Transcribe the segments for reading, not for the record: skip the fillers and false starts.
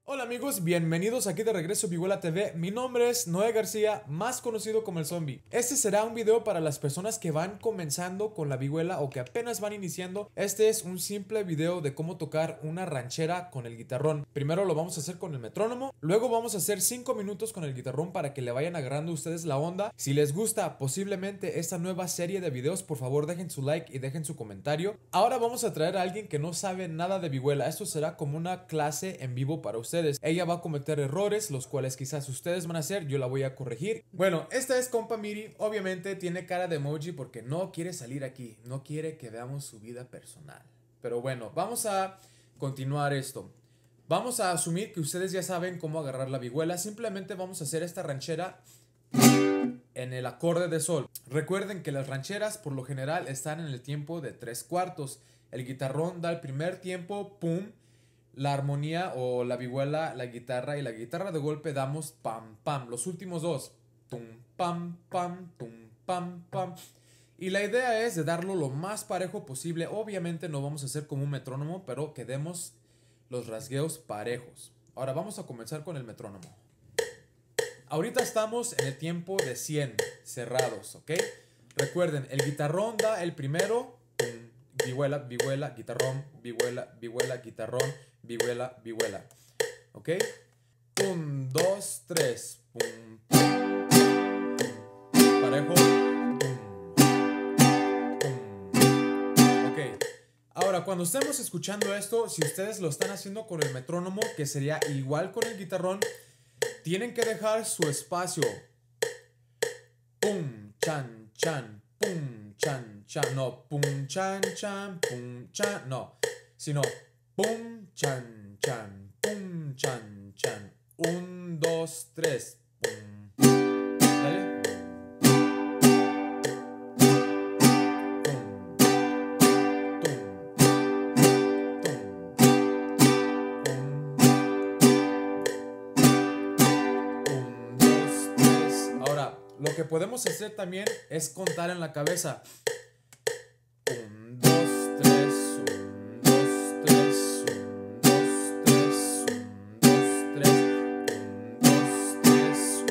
Hola amigos, bienvenidos aquí de regreso a Vihuela TV. Mi nombre es Noé García, más conocido como el Zombie. Este será un video para las personas que van comenzando con la vihuela o que apenas van iniciando. Este es un simple video de cómo tocar una ranchera con el guitarrón. Primero lo vamos a hacer con el metrónomo, luego vamos a hacer 5 minutos con el guitarrón para que le vayan agarrando ustedes la onda. Si les gusta posiblemente esta nueva serie de videos, por favor dejen su like y dejen su comentario. Ahora vamos a traer a alguien que no sabe nada de vihuela. Esto será como una clase en vivo para ustedes. Ella va a cometer errores, los cuales quizás ustedes van a hacer, yo la voy a corregir. Bueno, esta es compa Miri, obviamente tiene cara de emoji porque no quiere salir aquí, no quiere que veamos su vida personal. Pero bueno, vamos a continuar esto. Vamos a asumir que ustedes ya saben cómo agarrar la vihuela, simplemente vamos a hacer esta ranchera en el acorde de sol. Recuerden que las rancheras por lo general están en el tiempo de 3/4. El guitarrón da el primer tiempo, pum. La armonía o la vihuela, la guitarra y la guitarra de golpe damos pam pam. Los últimos dos, tum pam pam, tum pam pam. Y la idea es de darlo lo más parejo posible. Obviamente no vamos a hacer como un metrónomo, pero que demos los rasgueos parejos. Ahora vamos a comenzar con el metrónomo. Ahorita estamos en el tiempo de 100 cerrados, ¿ok? Recuerden, el guitarrón da el primero, pum, vihuela, vihuela, guitarrón, vihuela, vihuela, guitarrón, vihuela, vihuela. ¿Ok? 1, 2, 3. Pum, pum, pum. Parejo. Pum, pum. Ok. Ahora, cuando estemos escuchando esto, si ustedes lo están haciendo con el metrónomo, que sería igual con el guitarrón, tienen que dejar su espacio. Pum, chan, chan, pum, chan, chan. No, pum, chan, chan, pum, chan. No, sino pum, chan, chan, pum, chan, chan. 1, 2, 3. Pum. ¿Vale? Lo que podemos hacer también es contar en la cabeza. 1, 2, 3, 1, 2, 3, 1, 2, 3, 1, 2, 3, 1, 2, 3,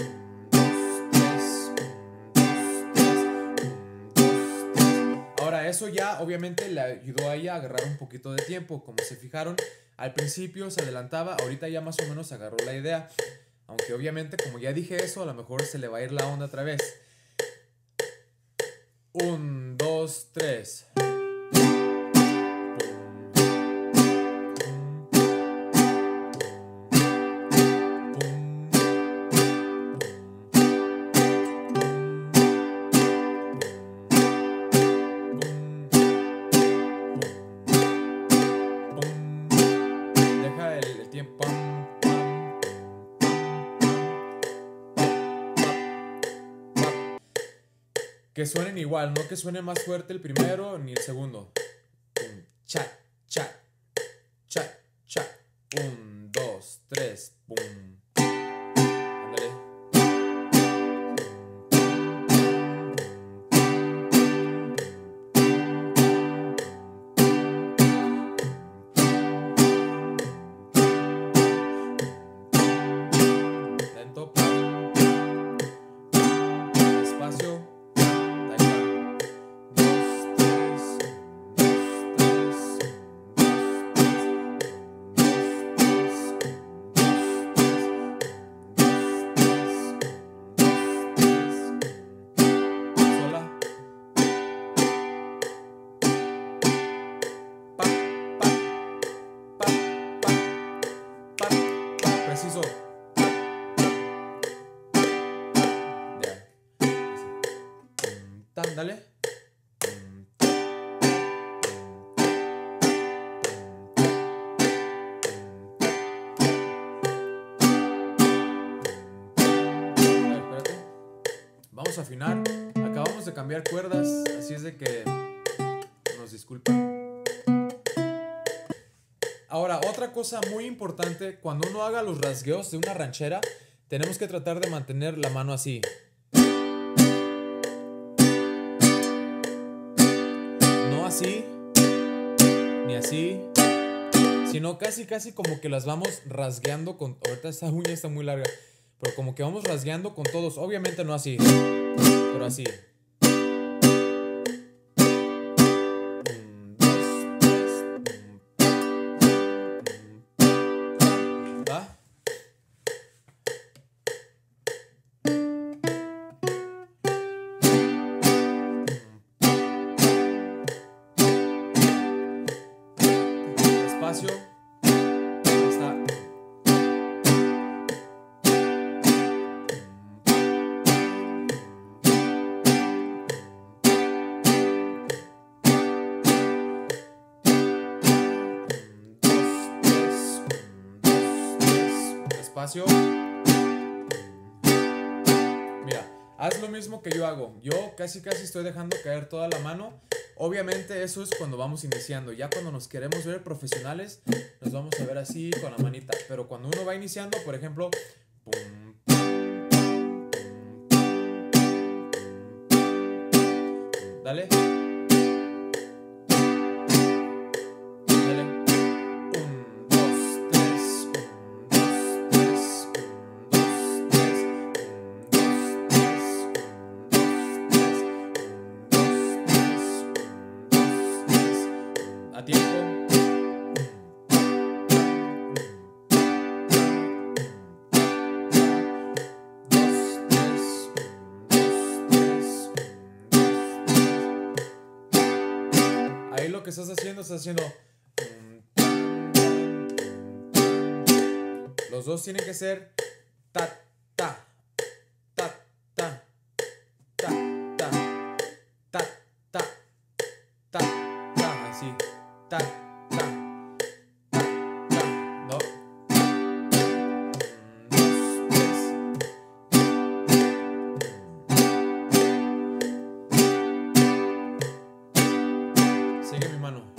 1, 2, 3, 1, 2, 3. Ahora eso ya obviamente le ayudó a ella a agarrar un poquito de tiempo. Como se fijaron, al principio se adelantaba, ahorita ya más o menos agarró la idea. Aunque obviamente, como ya dije eso, a lo mejor se le va a ir la onda otra vez. 1, 2, 3. Deja el tiempo. Que suenen igual, no que suene más fuerte el primero ni el segundo. Pum, cha, cha, cha, cha. 1, 2, 3, pum. Ándale. Lento. Despacio. Preciso. Ya. Dale. Espérate. Vamos a afinar. Acabamos de cambiar cuerdas, así es de que nos disculpan. Ahora, otra cosa muy importante, cuando uno haga los rasgueos de una ranchera, tenemos que tratar de mantener la mano así. No así, ni así, sino casi como que las vamos rasgueando con... Ahorita esta uña está muy larga, pero como que vamos rasgueando con todos. Obviamente no así, pero así. ¿Va? Despacio. Ahí está. Despacio. Mira, haz lo mismo que yo hago. Yo casi estoy dejando caer toda la mano. Obviamente eso es cuando vamos iniciando. Ya cuando nos queremos ver profesionales, nos vamos a ver así con la manita. Pero cuando uno va iniciando, por ejemplo, pum, dale. Dale. 1, 2, 3. 1, 2, 3. 1, 2, 3. 1, 2, 3. 1, 2, 3. 1, 2, 3. A tiempo. Ahí lo que estás haciendo. Los dos tienen que ser ta, ta, ta, ta, ta, ta, ta, ta, ta, ta, así, ta, ta, ta, ta, no. 1, 2, 3. Sigue mi mano.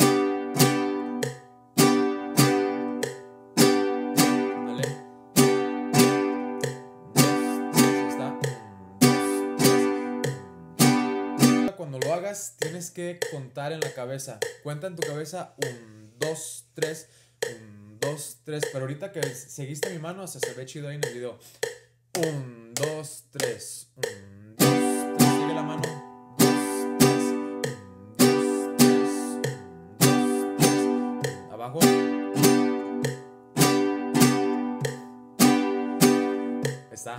Cuando lo hagas, tienes que contar en la cabeza. Cuenta en tu cabeza 1, 2, 3, 1, 2, 3. Pero ahorita que seguiste mi mano, hasta se ve chido ahí en el video. 1, 2, 3. 1, 2, 3. Sigue la mano. 2, 3. 1, 2, 3. 1, 2, 3. Abajo. Está.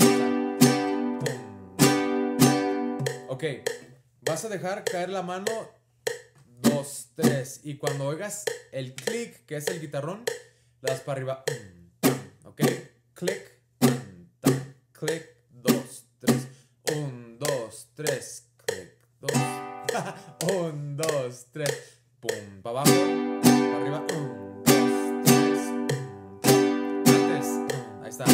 Ok. Vas a dejar caer la mano 2, 3. Y cuando oigas el clic, que es el guitarrón, le das para arriba. Ok. Clic. Clic. 2, 3. 1, 2, 3. Clic. 2. 1, 2, 3. Pum. Para abajo. Para arriba. 1, 2, 3. Antes. Ahí está.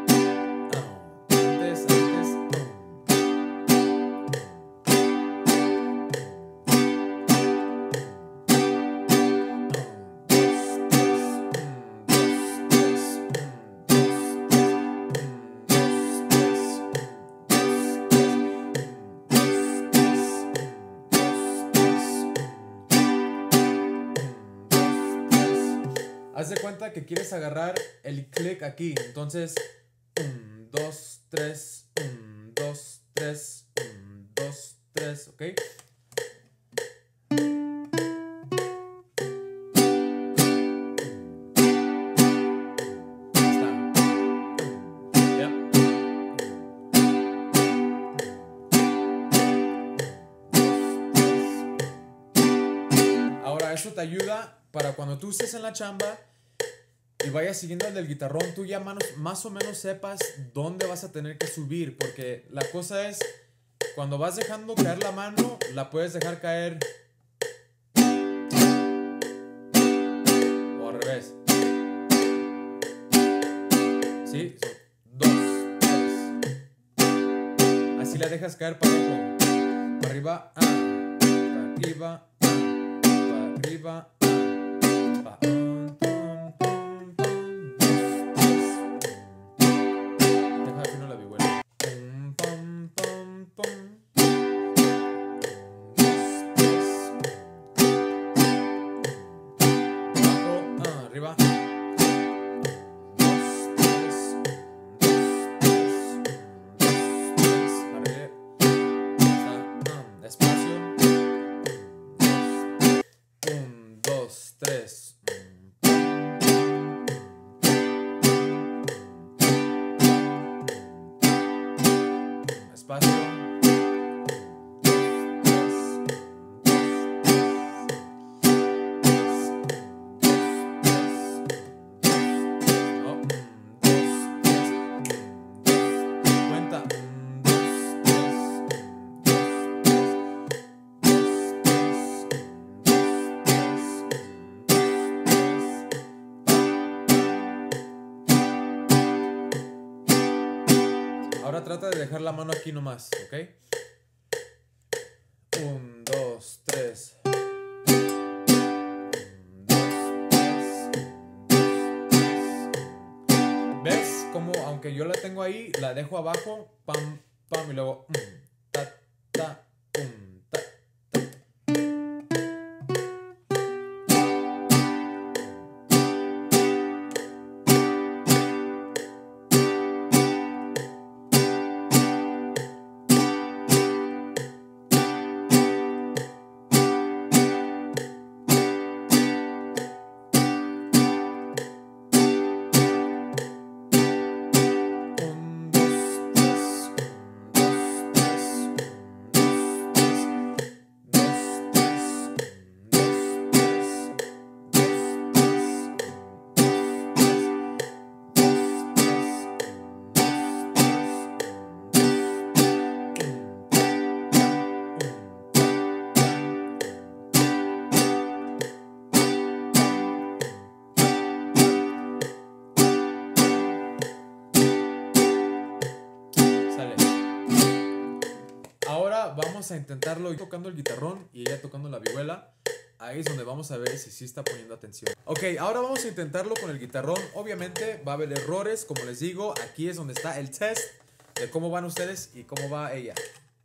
Haz de cuenta que quieres agarrar el click aquí. Entonces, 1, 2, 3, 1, 2, 3, 1, 2, 3, ¿ok? Está. Ya. Ahora, eso te ayuda para cuando tú estés en la chamba y vayas siguiendo el del guitarrón, tú ya más o menos sepas dónde vas a tener que subir. Porque la cosa es, cuando vas dejando caer la mano, la puedes dejar caer o al revés. ¿Sí? 2, 3. Así la dejas caer para abajo. Para arriba, para arriba, para arriba, para arriba. Despacio. Ahora trata de dejar la mano aquí nomás, ¿ok? 1, 2, 3. ¿Ves? Como aunque yo la tengo ahí, la dejo abajo, pam, pam, y luego ta, ta, ta. Vamos a intentarlo tocando el guitarrón y ella tocando la vihuela. Ahí es donde vamos a ver si sí está poniendo atención. Ok, ahora vamos a intentarlo con el guitarrón. Obviamente va a haber errores, como les digo. Aquí es donde está el test de cómo van ustedes y cómo va ella.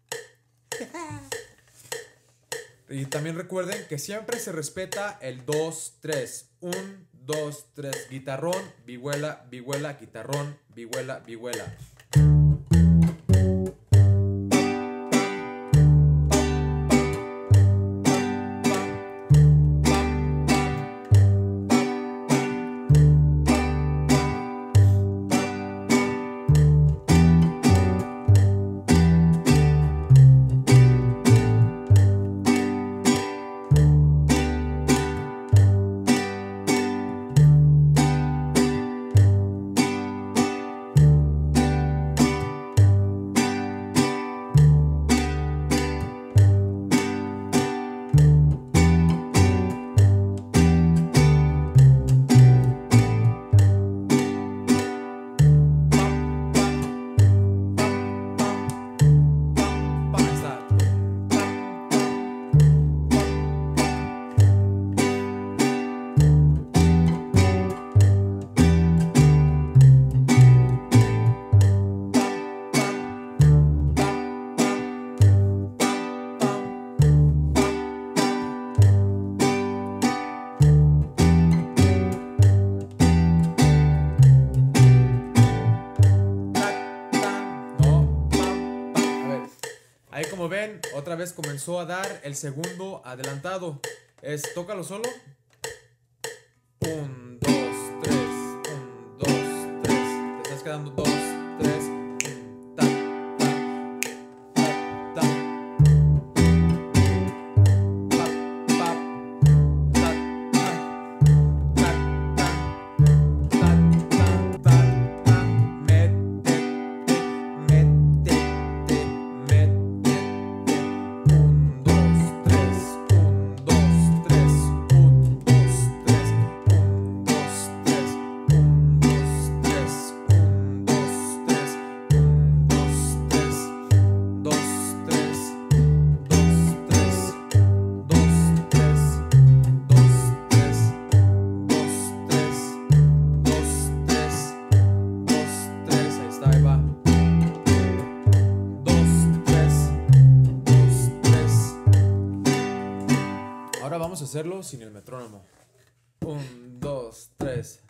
Y también recuerden que siempre se respeta el 2-3. 1, 2, 3. Guitarrón, vihuela, vihuela, guitarrón, vihuela, vihuela. Ahí como ven, otra vez comenzó a dar el segundo adelantado. Tócalo solo. 1, 2, 3. 1, 2, 3. Te estás quedando 2, 3. Ta, ta, ta, ta. Pa, pa, ta, ta, ta, ta, ta, ta, ta. Métete, métete, métete. 1, 2, 3. 1, 2, 3. 1, 2, 3. 1, 2, 3. 1, 2, 3. 1, 2, 3. 1, 2, 3. 2, 3. 2, 3. 2, 3. 2, 3. 2, 3. 2, 3. 2, 3. Ahí está, ahí va. 2, 3. 2, 3. Ahora vamos a hacerlo sin el metrónomo. 1, 2, 3.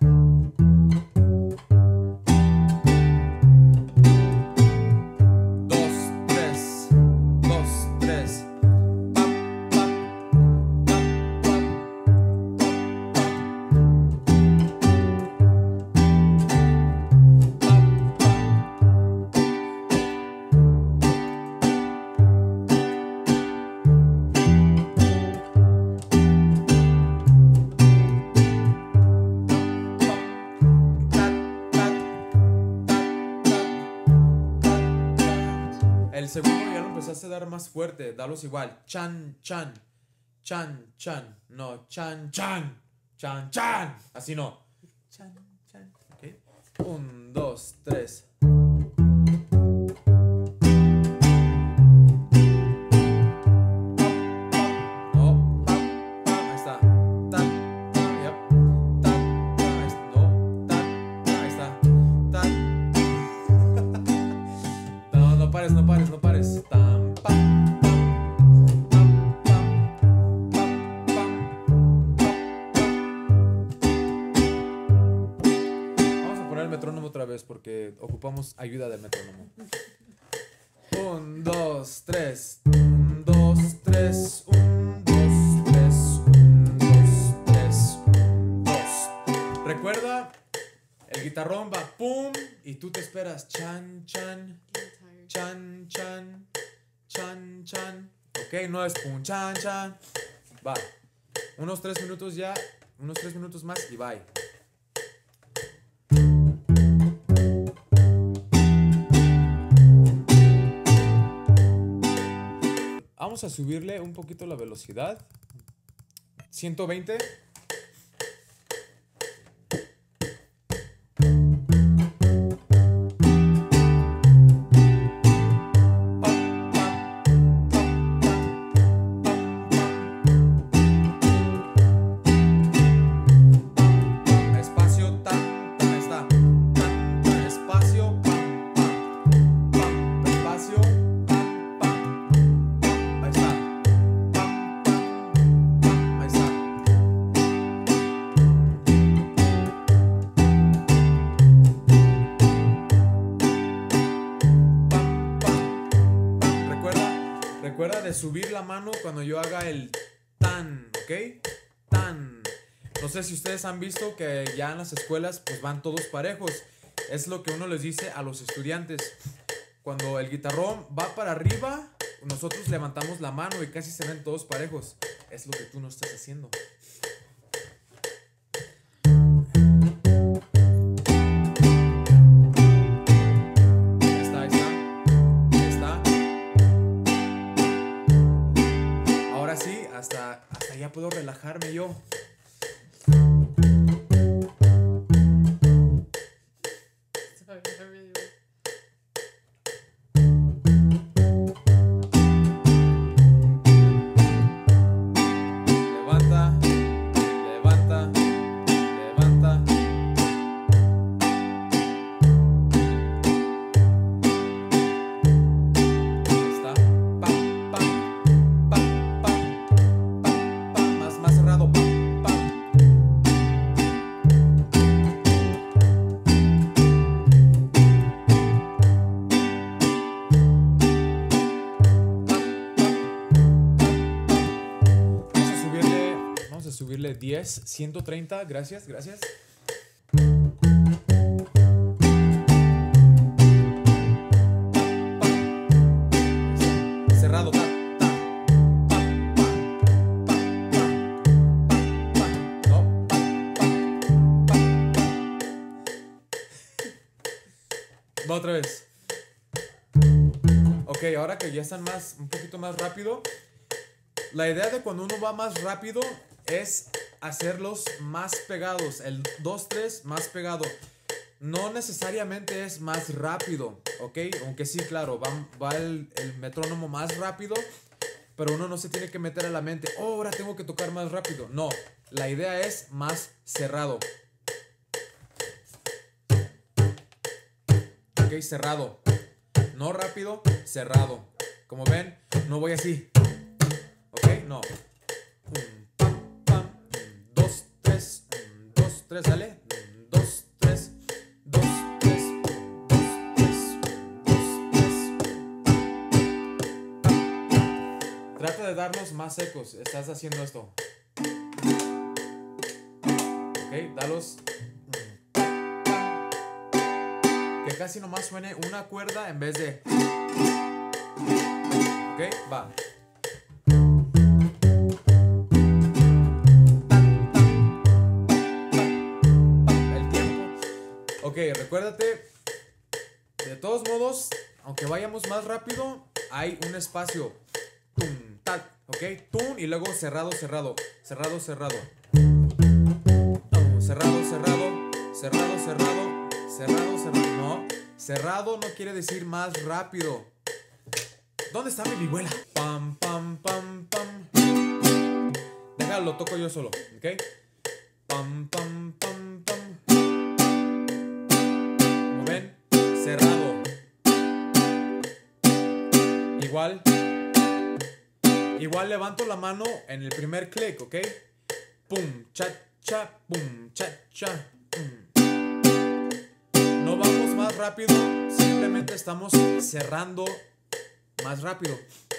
2, 3. 2, 3. Pam, pam, pam, pam, pam, pam, pam. el segundo ya lo empezaste a dar más fuerte. Dalos igual. Chan, chan. Chan, chan. No, chan, chan. Chan, chan. Así no. Chan, chan. Ok. 1, 2, 3. No pares, no pares. Tam, pam, pam, pam, pam, pam, pam, pam, pam. Vamos a poner el metrónomo otra vez porque ocupamos ayuda del metrónomo. 1, 2, 3. 1, 2, 3. 1, 2, 3. 1, 2, 3. 1, 2. Recuerda, el guitarrón va pum y tú te esperas chan, chan. Chan, chan, chan, chan. Ok, no es pum, chan, chan. Va. Unos 3 minutos ya. Unos 3 minutos más y bye. Vamos a subirle un poquito la velocidad. 120. Recuerda de subir la mano cuando yo haga el tan, ¿ok? Tan. No sé si ustedes han visto que ya en las escuelas pues van todos parejos. Es lo que uno les dice a los estudiantes. Cuando el guitarrón va para arriba, nosotros levantamos la mano y casi se ven todos parejos. Es lo que tú no estás haciendo. Hasta ya puedo relajarme yo. Levanta, levanta, levanta. Ahí está. Pam, pam, pam, pam. Más cerrado, pam, pam. Vamos a subirle 10, 130, gracias. Cerrado, ta, ta, pam, pam, pam, pam, pam, no, pam, pam, pam, pam. Va otra vez. Ok, ahora que ya están un poquito más rápido, la idea de cuando uno va más rápido es hacerlos más pegados. El 2, 3 más pegado. No necesariamente es más rápido, ¿ok? Aunque sí, claro, va el metrónomo más rápido, pero uno no se tiene que meter a la mente, oh, ahora tengo que tocar más rápido. No, la idea es más cerrado. Ok, cerrado. No rápido, cerrado. Como ven, no voy así. Ok, no. 2, 3, 2, 3, dale. 2, 3, 2, 3, 2, 3, 2, 3. Trata de darlos más secos. Estás haciendo esto. Ok, dalos. Que casi nomás suene una cuerda en vez de. Ok, va. Ok, recuérdate, de todos modos, aunque vayamos más rápido, hay un espacio. Tum, tac, ok. Tum y luego cerrado, cerrado. Cerrado, cerrado. Cerrado, cerrado. Cerrado, cerrado. Cerrado, cerrado. No. Cerrado no quiere decir más rápido. ¿Dónde está mi vihuela? Pam, pam, pam, pam. Déjalo, lo toco yo solo, ¿ok? Pam, pam, pam, pam. ¿Cómo ven? Cerrado. Igual levanto la mano en el primer clic, ¿ok? Pum, cha, cha, pum, cha, cha. No vamos más rápido, simplemente estamos cerrando más rápido.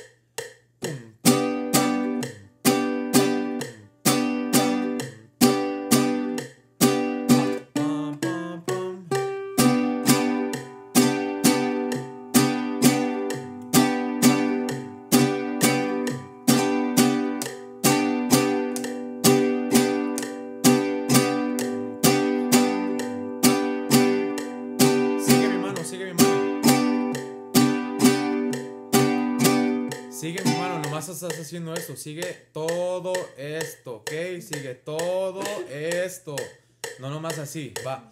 Sigue mi mano, nomás estás haciendo esto. Sigue todo esto, ¿ok? Sigue todo esto. No nomás así, va.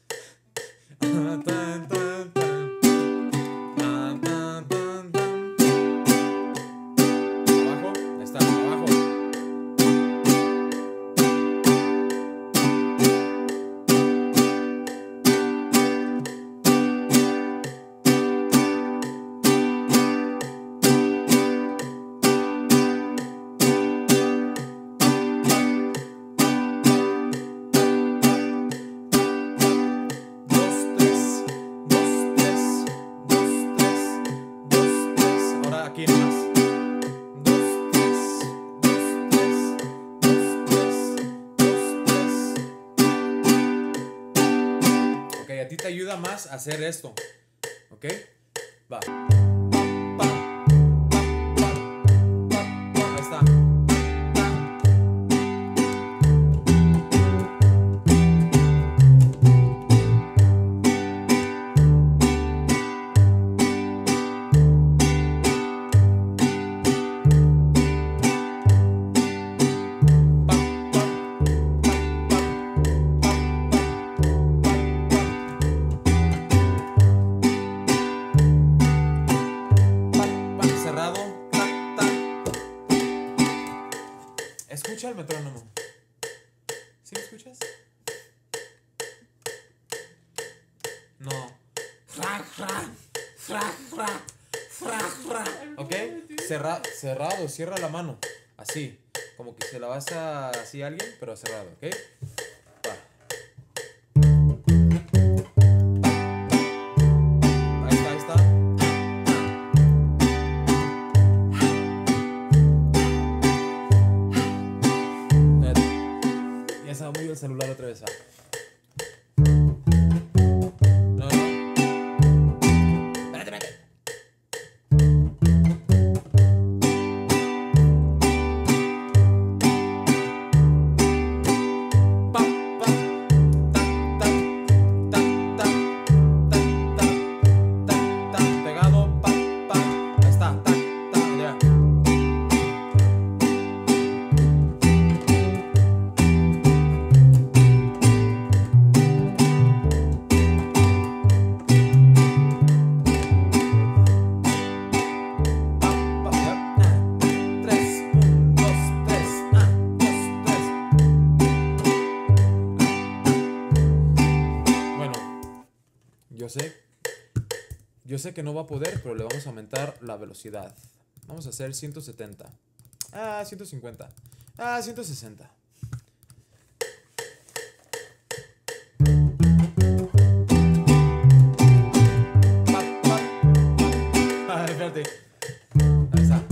Abajo, ahí está, abajo. Aquí nomás. 2, 3, 2, 3, 2, 3, 2, 3. Ok, a ti te ayuda más a hacer esto. Ok, va. Ahí está. Escucha el metrónomo. ¿Sí lo escuchas? No. ¿Ok? Cerrado, cierra la mano. Así. Como que se la vas a así a alguien, pero cerrado, ¿ok? Va. Ahí está, ahí está. Ya se va muy el celular otra vez. No. Espérate. Pegado, ahí está, ya. Yo sé que no va a poder, pero le vamos a aumentar la velocidad. Vamos a hacer 170. 150. 160. Espérate. Ahí está.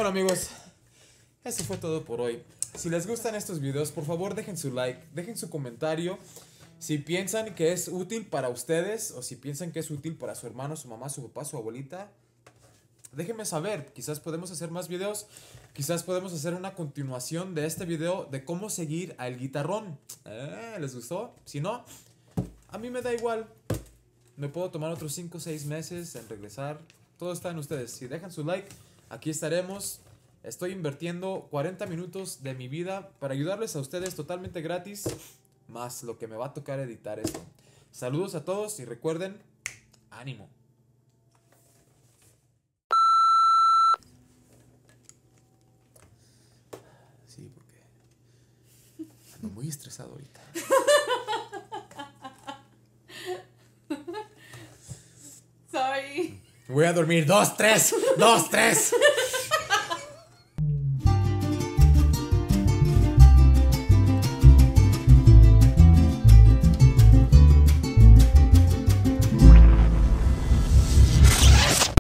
bueno, amigos, eso fue todo por hoy. Si les gustan estos videos, por favor dejen su like, dejen su comentario. Si piensan que es útil para ustedes o si piensan que es útil para su hermano, su mamá, su papá, su abuelita, déjenme saber. Quizás podemos hacer más videos. Quizás podemos hacer una continuación de este video de cómo seguir al guitarrón. ¿Les gustó? Si no, a mí me da igual. Me puedo tomar otros 5 o 6 meses en regresar. Todo está en ustedes. Si dejan su like, aquí estaremos. Estoy invirtiendo 40 minutos de mi vida para ayudarles a ustedes totalmente gratis, más lo que me va a tocar editar esto. Saludos a todos y recuerden, ánimo. Sí, porque ando muy estresado ahorita. Sorry. Voy a dormir 2, 3, 2, 3.